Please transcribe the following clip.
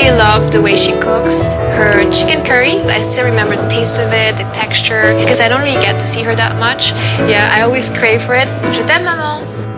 really love the way she cooks. Her chicken curry, I still remember the taste of it, the texture, because I don't really get to see her that much. Yeah, I always crave for it. Je t'aime, maman!